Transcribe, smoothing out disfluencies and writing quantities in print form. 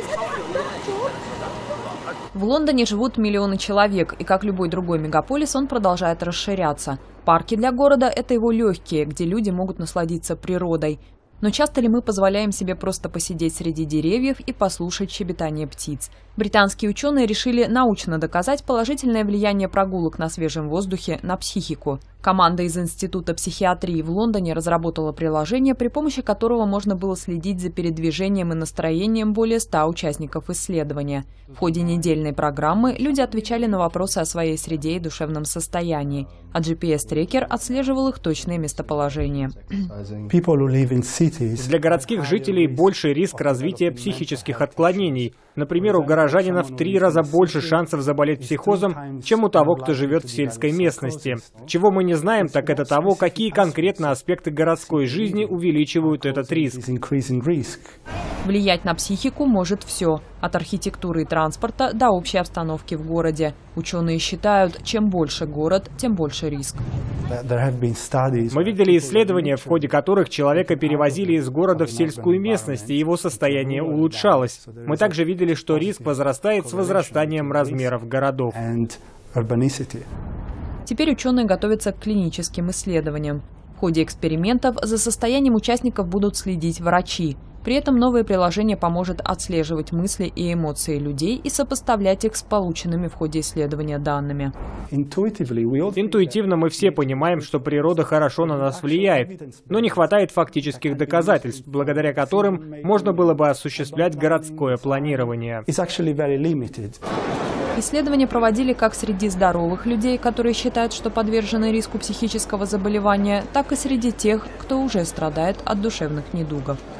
В Лондоне живут миллионы человек, и как любой другой мегаполис, он продолжает расширяться. Парки для города – это его легкие, где люди могут насладиться природой. Но часто ли мы позволяем себе просто посидеть среди деревьев и послушать щебетание птиц? Британские ученые решили научно доказать положительное влияние прогулок на свежем воздухе на психику. Команда из Института психиатрии в Лондоне разработала приложение, при помощи которого можно было следить за передвижением и настроением более 100 участников исследования. В ходе недельной программы люди отвечали на вопросы о своей среде и душевном состоянии, а GPS-трекер отслеживал их точное местоположение. Для городских жителей больший риск развития психических отклонений. Например, у горожанина в 3 раза больше шансов заболеть психозом, чем у того, кто живет в сельской местности. Чего мы не знаем, так это того, какие конкретно аспекты городской жизни увеличивают этот риск. Влиять на психику может все, от архитектуры и транспорта до общей обстановки в городе. Ученые считают, чем больше город, тем больше риск. Мы видели исследования, в ходе которых человека перевозили из города в сельскую местность, и его состояние улучшалось. Мы также видели, что риск возрастает с возрастанием размеров городов. Теперь ученые готовятся к клиническим исследованиям. В ходе экспериментов за состоянием участников будут следить врачи. При этом новое приложение поможет отслеживать мысли и эмоции людей и сопоставлять их с полученными в ходе исследования данными. Интуитивно мы все понимаем, что природа хорошо на нас влияет, но не хватает фактических доказательств, благодаря которым можно было бы осуществлять городское планирование. Исследования проводили как среди здоровых людей, которые считают, что подвержены риску психического заболевания, так и среди тех, кто уже страдает от душевных недугов.